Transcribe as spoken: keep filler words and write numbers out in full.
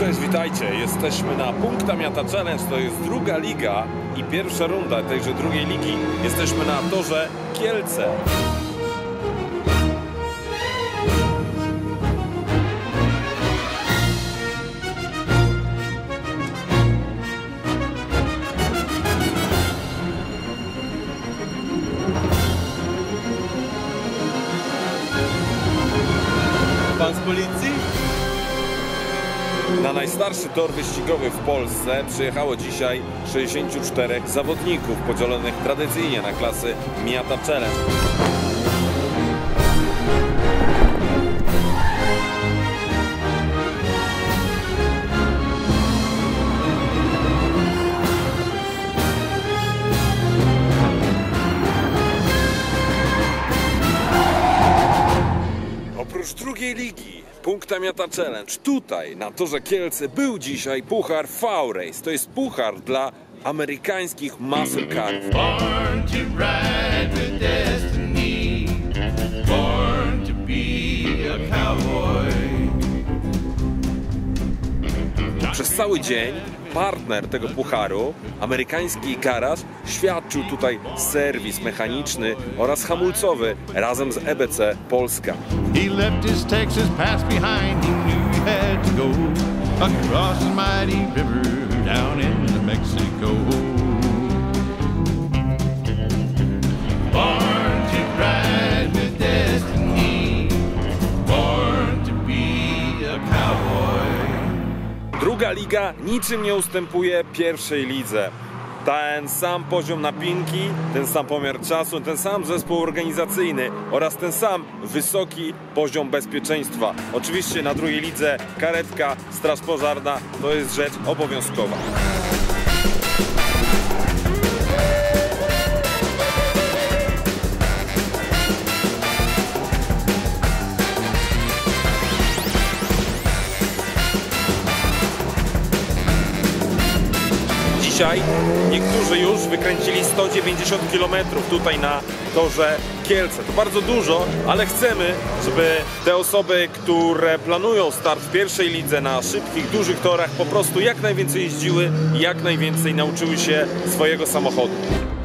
Cześć, witajcie. Jesteśmy na Punkta Miata Challenge. To jest druga liga i pierwsza runda tejże drugiej ligi. Jesteśmy na torze Kielce. Pan z policji? Na najstarszy tor wyścigowy w Polsce przyjechało dzisiaj sześćdziesięciu czterech zawodników podzielonych tradycyjnie na klasy Miata Challenge. Oprócz drugiej ligi Punkta Miata Challenge tutaj na torze Kielce był dzisiaj puchar V-Race. To jest puchar dla amerykańskich muscle carów. Born to ride to destiny, born to be a cowboy. Przez cały dzień partner tego pucharu, amerykański garaż, świadczył tutaj serwis mechaniczny oraz hamulcowy razem z E B C Polska. He left his Texas past behind, he knew he had to go across the mighty river down into Mexico. Born to ride with destiny, born to be a cowboy. Druga liga niczym nie ustępuje pierwszej lidze. Ten sam poziom napinki, ten sam pomiar czasu, ten sam zespół organizacyjny oraz ten sam wysoki poziom bezpieczeństwa. Oczywiście na drugiej lidze karetka, straż pożarna to jest rzecz obowiązkowa. Dzisiaj niektórzy już wykręcili sto dziewięćdziesiąt kilometrów tutaj na torze Kielce. To bardzo dużo, ale chcemy, żeby te osoby, które planują start w pierwszej lidze na szybkich, dużych torach, po prostu jak najwięcej jeździły i jak najwięcej nauczyły się swojego samochodu.